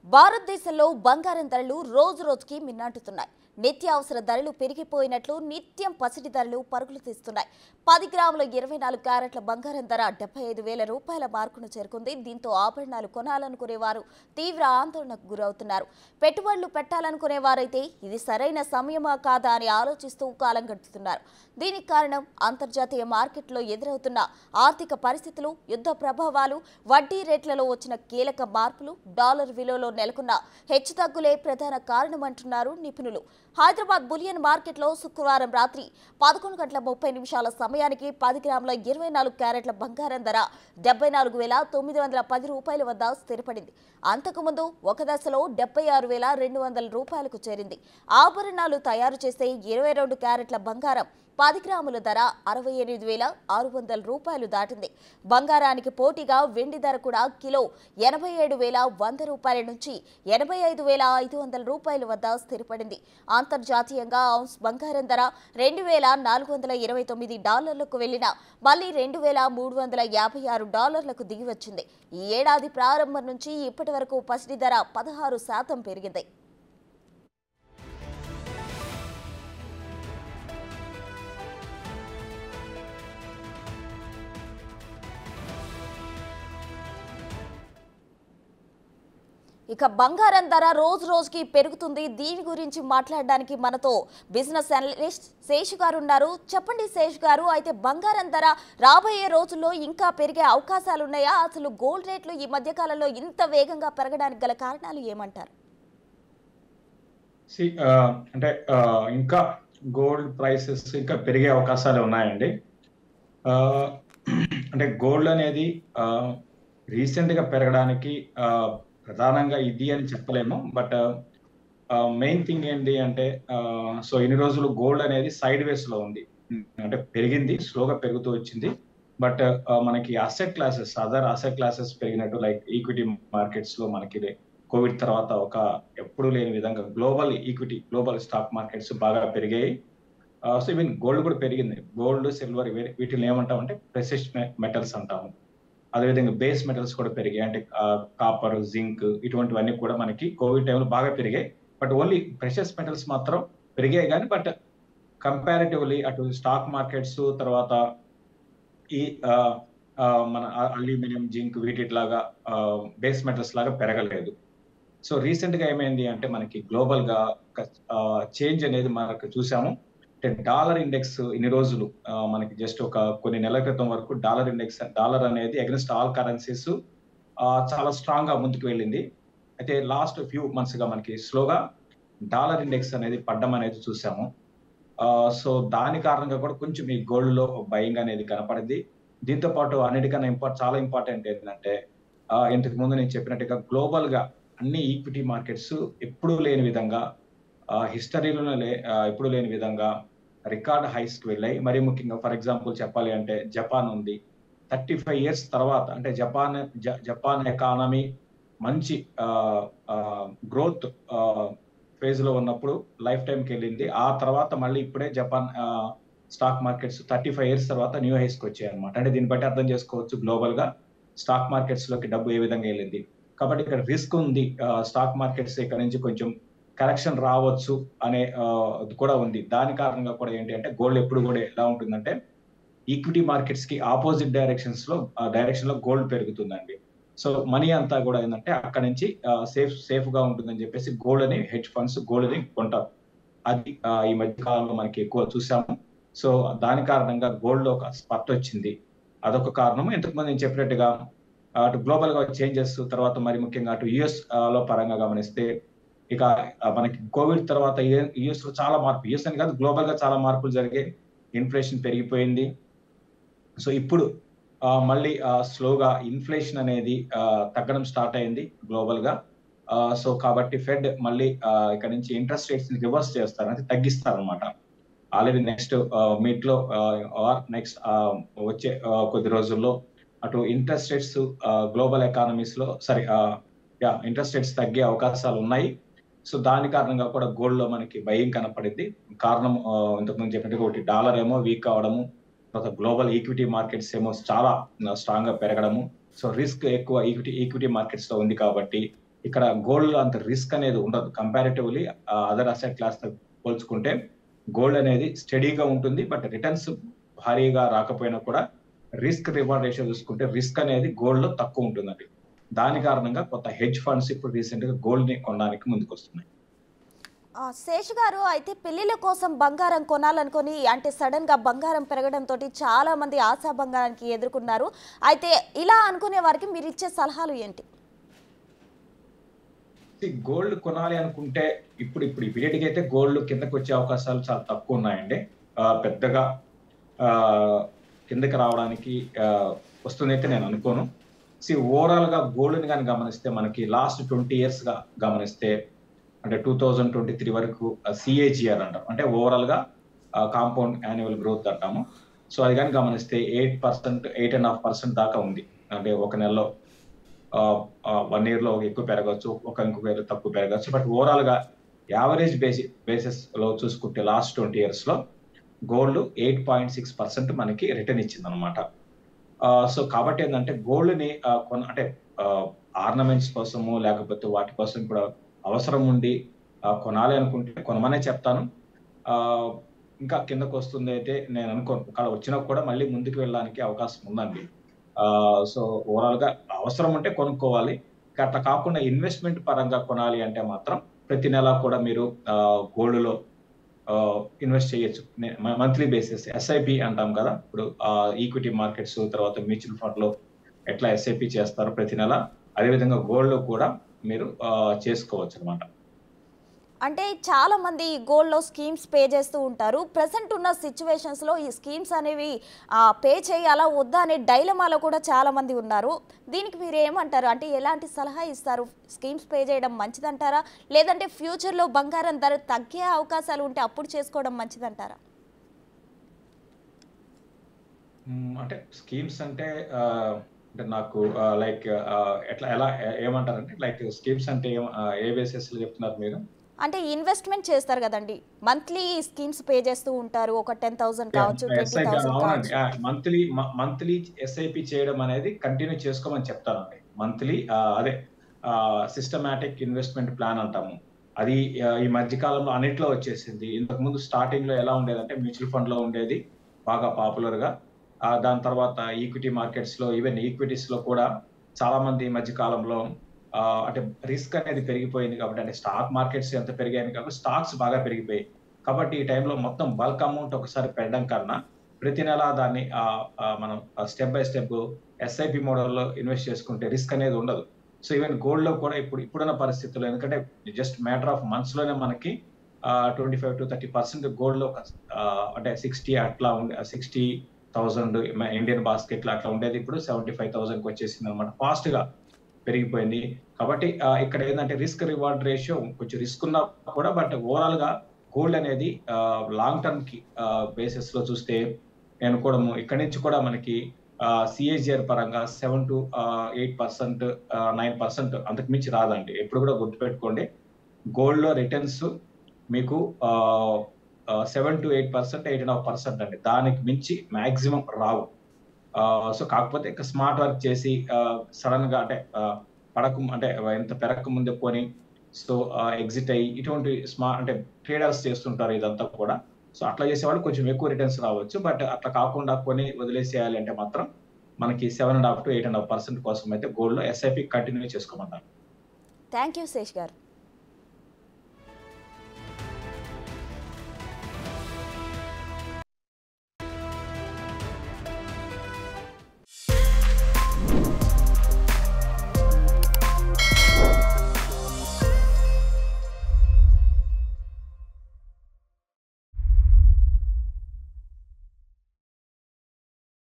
భారతదేశంలో బంగారం ధరలు రోజు రోజుకి మిన్నాటుతున్నాయి. నిత్యావసర ధరలు పెరిగిపోయినట్లు నిత్యం పసిడి ధరలు పరుగులు తీస్తున్నాయి. 10 గ్రాముల 24 క్యారెట్ల బంగారం ధర 75,000 రూపాయల మార్కును చేరుకుంది. దీంతో ఆభరణాలు కొనాలనుకునేవారు తీవ్ర ఆందోళనకు గురవుతున్నారు. పెట్టుబడులు పెట్టాలనుకునేవారైతే ఇది సరైన సమయమా కాదా అని ఆలోచిస్తూ కాలం గడుపుతున్నారు. దీనికి కారణం అంతర్జాతీయ మార్కెట్లో ఎదురవుతున్న ఆర్థిక పరిస్థితులు, యుద్ధ ప్రభావాలు, వడ్డీ రేట్లలో వచ్చిన కీలక మార్పులు, డాలర్ విలువలో నెలకొన్న హెచ్చుతగ్గులే ప్రధాన కారణమంటున్నారు నిపుణులు. హైదరాబాద్ బులియన్ మార్కెట్లో శుక్రవారం రాత్రి 11:30 సమయానికి 10 గ్రాముల 24 క్యారెట్ల బంగారం ధర 74,910 రూపాయల వద్ద స్థిరపడింది. అంతకుముందు ఒక దశలో 76,200 రూపాయలకు చేరింది. ఆభరణాలు తయారు చేసే 22 క్యారెట్ల బంగారం 10 గ్రాముల ధర 68,600 రూపాయలు దాటింది. బంగారానికి పోటీగా వెండి ధర కూడా కిలో 87,100 రూపాయల నుంచి 85,500 రూపాయల వద్ద స్థిరపడింది. అంతర్జాతీయంగా ఔన్స్ బంగారం ధర 2,429 డాలర్లకు వెళ్లినా మళ్లీ 2,356 డాలర్లకు దిగివచ్చింది. ఈ ఏడాది ప్రారంభం నుంచి ఇప్పటి వరకు పసిడి ధర 16% పెరిగింది. ఇక బంగారం ధర రోజు రోజుకి పెరుగుతుంది. దీని గురించి మాట్లాడడానికి మనతో బిజినెస్ అనలిస్ట్ శేషు గారు ఉన్నారు. చెప్పండి శేషు గారు, అయితే బంగారం ధర రాబోయే రోజుల్లో ఇంకా పెరిగే అవకాశాలు ఉన్నాయా? అసలు గోల్డ్ రేట్లు ఈ మధ్య కాలంలో ఇంత వేగంగా పెరగడానికి గల కారణాలు ఏమంటారు? అంటే ఇంకా గోల్డ్ ప్రైసెస్ ఇంకా పెరిగే అవకాశాలు ఉన్నాయండి. అంటే గోల్డ్ అనేది రీసెంట్ గా పెరగడానికి ప్రధానంగా ఇది అని చెప్పలేము. బట్ మెయిన్ థింగ్ ఏంటి అంటే సో ఇన్ని రోజులు గోల్డ్ అనేది సైడ్ వేస్ లో ఉంది. అంటే పెరిగింది, స్లోగా పెరుగుతూ వచ్చింది. బట్ మనకి అదర్ అసెట్ క్లాసెస్ పెరిగినట్టు లైక్ ఈక్విటీ మార్కెట్స్ లో మనకి కోవిడ్ తర్వాత ఒక ఎప్పుడు లేని విధంగా గ్లోబల్ స్టాక్ మార్కెట్స్ బాగా పెరిగాయి. సో ఈవెన్ గోల్డ్ కూడా పెరిగింది. గోల్డ్, సిల్వర్ వీటిని ఏమంటాం అంటే ప్రెషియస్ మెటల్స్ అంటాము. అదేవిధంగా బేస్ మెటల్స్ కూడా పెరిగాయి. అంటే కాపర్, జింక్ ఇటువంటివన్నీ కూడా మనకి కోవిడ్ టైంలో బాగా పెరిగాయి. బట్ ఓన్లీ ప్రెషియస్ మెటల్స్ మాత్రం పెరిగాయి కానీ బట్ కంపారిటివ్లీ అటు స్టాక్ మార్కెట్స్ తర్వాత ఈ మన అల్యూమినియం, జింక్ వీటిలాగా బేస్ మెటల్స్ లాగా పెరగలేదు. సో రీసెంట్ గా ఏమైంది అంటే మనకి గ్లోబల్ గా చేంజ్ అనేది మనకు చూసాము. డాలర్ ఇండెక్స్ ఇన్ని రోజులు మనకి జస్ట్ ఒక కొన్ని నెలల క్రితం వరకు డాలర్ అనేది అగెన్స్ట్ ఆల్ కరెన్సీస్ చాలా స్ట్రాంగ్ గా ముందుకు వెళ్ళింది. అయితే లాస్ట్ ఫ్యూ మంత్స్ గా మనకి స్లోగా డాలర్ ఇండెక్స్ అనేది పడ్డం అనేది చూసాము. సో దాని కారణంగా కూడా కొంచెం ఈ గోల్డ్ లో బయింగ్ అనేది కనపడింది. దీంతో పాటు అన్నిటికన్నా చాలా ఇంపార్టెంట్ ఏంటంటే ఇంతకు ముందు నేను చెప్పినట్టుగా గ్లోబల్ గా అన్ని ఈక్విటీ మార్కెట్స్ ఎప్పుడూ లేని విధంగా హిస్టరీలోనే ఎప్పుడు లేని విధంగా రికార్డ్ హైస్ కి వెళ్ళాయి. మరి ముఖ్యంగా ఫర్ ఎగ్జాంపుల్ చెప్పాలి అంటే జపాన్ ఉంది. 35 years తర్వాత అంటే జపాన్ ఎకానమీ మంచి గ్రోత్ ఫేజ్ లో ఉన్నప్పుడు లైఫ్ టైంకి వెళ్ళింది. ఆ తర్వాత మళ్ళీ ఇప్పుడే జపాన్ స్టాక్ మార్కెట్స్ 35 years తర్వాత న్యూ హైస్ కి వచ్చాయి అనమాట. అంటే దీన్ని బట్టి అర్థం చేసుకోవచ్చు గ్లోబల్ గా స్టాక్ మార్కెట్స్ లోకి డబ్బు ఏ విధంగా వెళ్ళింది. కాబట్టి ఇక్కడ రిస్క్ ఉంది. స్టాక్ మార్కెట్స్ ఇక్కడ నుంచి కొంచెం కరెక్షన్ రావచ్చు అనే కూడా ఉంది. దాని కారణంగా కూడా ఏంటి అంటే గోల్డ్ ఎప్పుడు కూడా ఎలా ఉంటుందంటే ఈక్విటీ మార్కెట్స్ కి ఆపోజిట్ డైరెక్షన్ లో గోల్డ్ పెరుగుతుందండి. సో మనీ అంతా కూడా ఏంటంటే అక్కడ నుంచి సేఫ్ గా ఉంటుందని చెప్పేసి గోల్డ్ అని హెడ్జ్ ఫండ్స్ గోల్డ్ ని కొంటారు. అది ఈ మధ్య కాలంలో మనకి ఎక్కువ చూసాము. సో దాని కారణంగా గోల్డ్ లో ఒక స్పర్ట్ వచ్చింది. అదొక కారణం. ఇంతకుముందు నేను చెప్పినట్టుగా అటు గ్లోబల్ గా చేంజెస్ తర్వాత మరి ముఖ్యంగా అటు యుఎస్ లో పరంగా గమనిస్తే ఇక మనకి కోవిడ్ తర్వాత యుఎస్ లో చాలా మార్పు, యుఎస్ అని కాదు గ్లోబల్ గా చాలా మార్పులు జరిగాయి. ఇన్ఫ్లేషన్ పెరిగిపోయింది. సో ఇప్పుడు మళ్ళీ స్లోగా ఇన్ఫ్లేషన్ అనేది తగ్గడం స్టార్ట్ అయింది గ్లోబల్ గా. సో కాబట్టి ఫెడ్ మళ్ళీ ఇక్కడ నుంచి ఇంట్రెస్ట్ రేట్స్ ని రివర్స్ చేస్తారు, అంటే తగ్గిస్తారు అనమాట. ఆల్రెడీ నెక్స్ట్ మీట్ లో నెక్స్ట్ వచ్చే కొద్ది రోజుల్లో అటు ఇంట్రెస్ట్ రేట్స్ గ్లోబల్ ఎకానమీస్ లో ఇంట్రెస్ట్ రేట్స్ తగ్గే అవకాశాలు ఉన్నాయి. సో దాని కారణంగా కూడా గోల్డ్ లో మనకి భయం కనపడింది. కారణం ఇంతకుముందు చెప్పినట్టుగా ఒకటి డాలర్ ఏమో వీక్ అవడము, తర్వాత గ్లోబల్ ఈక్విటీ మార్కెట్స్ ఏమో చాలా స్ట్రాంగ్ గా పెరగడము. సో రిస్క్ ఎక్కువ ఈక్విటీ మార్కెట్స్ లో ఉంది కాబట్టి ఇక్కడ గోల్డ్ అంత రిస్క్ అనేది ఉండదు. కంపారిటివ్లీ అదర్ అసెట్ క్లాస్ తో పోల్చుకుంటే గోల్డ్ అనేది స్టడీగా ఉంటుంది. బట్ రిటర్న్స్ భారీగా రాకపోయినా కూడా రిస్క్ రివార్డ్ రేషియో చూసుకుంటే రిస్క్ అనేది గోల్డ్ లో తక్కువ ఉంటుందండి. దాని కారణంగా కొత్త హెడ్జ్ ఫండ్స్ ఇప్పుడు రీసెంట్ గా గోల్డ్ ని కొనడానికి ముందుకు వస్తున్నాయి. శేష్ గారు, అయితే పెళ్లిళ్ళ కోసం బంగారం కొనాలనుకొని అంటే సడన్ గా బంగారం పెరగడంతో చాలా మంది ఆశా బంగారానికి ఎదుర్కొన్నారు. అయితే ఇలా అనుకునే వారికి మీరు ఇచ్చే సలహాలు ఏంటి? గోల్డ్ కొనాలి అనుకుంటే ఇప్పుడు ఇమీడియట్ గా అయితే గోల్డ్ కిందకి వచ్చే అవకాశాలు చాలా తక్కువ ఉన్నాయండి. పెద్దగా కిందకి రావడానికి వస్తుందైతే నేను అనుకోను. ఓవరాల్ గా గోల్డ్ ని కానీ గమనిస్తే మనకి లాస్ట్ 20 years గా గమనిస్తే అంటే 2023 వరకు CAGR అంటాం, అంటే ఓవరాల్ గా కాంపౌండ్ యాన్యువల్ గ్రోత్ అంటాము. సో అది కానీ గమనిస్తే 8%, 8.5% దాకా ఉంది. అంటే ఒక నెలలో 1 year లో ఎక్కువ పెరగచ్చు, ఇంకొక year తక్కువ పెరగచ్చు. బట్ ఓవరాల్ గా యావరేజ్ బేసిస్ లో చూసుకుంటే లాస్ట్ 20 years లో గోల్డ్ 8.6% మనకి రిటర్న్ ఇచ్చింది అనమాట. సో కాబట్టి ఏంటంటే గోల్డ్ ని అంటే ఆర్నమెంట్స్ కోసము లేకపోతే వాటి కోసం కూడా అవసరం ఉండి కొనాలి అనుకుంటే కొనమనే చెప్తాను. ఇంకా కిందకు వస్తుంది అయితే నేను అనుకోను. అక్కడ వచ్చినా కూడా మళ్ళీ ముందుకు వెళ్ళడానికి అవకాశం ఉందండి. సో ఓవరాల్ గా అవసరం ఉంటే కొనుక్కోవాలి. అట్లా కాకుండా ఇన్వెస్ట్మెంట్ పరంగా కొనాలి అంటే మాత్రం ప్రతి నెల కూడా మీరు గోల్డ్ లో ఇన్వెస్ట్ చేయొచ్చు. మంత్లీ బేసిస్ SIP అంటాం కదా, ఇప్పుడు ఈక్విటీ మార్కెట్స్ తర్వాత మ్యూచువల్ ఫండ్ లో ఎట్లా SIP చేస్తారో ప్రతి నెల, అదేవిధంగా గోల్డ్ లో కూడా మీరు చేసుకోవచ్చు అనమాట. అంటే చాలా మంది గోల్డ్ లో స్కీమ్స్ పే చేస్తూ ఉంటారు. ప్రెసెంట్ ఉన్న సిచ్యువేషన్స్ లో ఈ స్కీమ్స్ అనేవి పే చేయాలా వద్దా అనే డైలమాలో కూడా చాలా మంది ఉన్నారు. దీనికి మీరు ఏమంటారు? అంటే ఎలాంటి సలహా ఇస్తారు? స్కీమ్స్ పే చేయడం మంచిదంటారా, లేదంటే ఫ్యూచర్ లో బంగారం ధర తగ్గే అవకాశాలు ఉంటే అప్పుడు చేసుకోవడం మంచిదంటారా? అంటే స్కీమ్స్ అంటే నాకు లైక్ ఎలా ఏమంటారంటే లైక్ స్కీమ్స్ అంటే ఏ బేసిస్ లో చెప్తున్నారు మీరు? అంటే ఇన్వెస్ట్మెంట్ చేస్తారు కదండి, మంత్లీ స్కీమ్స్ పే చేస్తూ ఉంటారు. ఒక 10,000 కావచ్చు, 20,000 కావచ్చు. మంత్లీ SIP చేయడం అనేది కంటిన్యూ చేసుకోమని చెప్తానండి. మంత్లీ అదే సిస్టమాటిక్ ఇన్వెస్ట్మెంట్ ప్లాన్ అంటాము. అది ఈ మధ్య కాలంలో అన్నిట్లో వచ్చేసింది. ఇంతకు ముందు స్టార్టింగ్ లో ఎలా ఉండేదంటే మ్యూచువల్ ఫండ్ లో ఉండేది బాగా పాపులర్ గా. దాని తర్వాత ఈక్విటీ మార్కెట్స్ లో, ఈవెన్ ఈక్విటీస్ లో కూడా చాలా మంది ఈ మధ్య కాలంలో అంటే రిస్క్ అనేది పెరిగిపోయింది కాబట్టి, అంటే స్టాక్ మార్కెట్స్ ఎంత పెరిగాయి కాబట్టి స్టాక్స్ బాగా పెరిగిపోయాయి కాబట్టి ఈ టైంలో మొత్తం బల్క్ అమౌంట్ ఒకసారి పెట్టడం కన్నా ప్రతి నెల దాన్ని మనం స్టెప్ బై స్టెప్ SIP మోడల్లో ఇన్వెస్ట్ చేసుకుంటే రిస్క్ అనేది ఉండదు. సో ఈవెన్ గోల్డ్ లో కూడా ఇప్పుడున్న పరిస్థితుల్లో, ఎందుకంటే జస్ట్ మ్యాటర్ ఆఫ్ మంత్స్ లోనే మనకి 25 to 30% గోల్డ్ లో అంటే 60 అట్లా 60,000 ఇండియన్ బాస్కెట్ అట్లా ఉండేది, ఇప్పుడు 75,000 వచ్చేసింది అనమాట. ఫాస్ట్ గా పెరిగిపోయింది. కాబట్టి ఇక్కడ ఏంటంటే రిస్క్ రివార్డ్ రేషియో కొంచెం రిస్క్ ఉన్నా కూడా, బట్ ఓవరాల్ గా గోల్డ్ అనేది లాంగ్ టర్మ్ కి బేసిస్ లో చూస్తే నేను కూడా ఇక్కడ నుంచి కూడా మనకి CAGR పరంగా 7 to 8%, 9% అంతకు మించి రాదండి. ఎప్పుడు కూడా గుర్తుపెట్టుకోండి, గోల్డ్ లో రిటర్న్స్ మీకు 7 to 8%, 8.5% అండి. దానికి మించి మాక్సిమం రావు. సో కాకపోతే ఇంకా స్మార్ట్ వర్క్ చేసి సడన్ గా అంటే అంటే ఎంత పెరగక ముందే కొని సో ఎగ్జిట్ అయ్యి ఇటువంటి అంటే ట్రేడర్స్ చేస్తుంటారు ఇదంతా కూడా. సో అట్లా చేసేవాళ్ళు కొంచెం ఎక్కువ రిటర్న్స్ రావచ్చు. బట్ అట్లా కాకుండా కొని వదిలేసేయాలి అంటే మాత్రం మనకి 7.5 to 8.5% కోసం అయితే గోల్డ్ లో SIP కంటిన్యూ చేసుకోమంటారు. థ్యాంక్ యూ శేష్ గారు.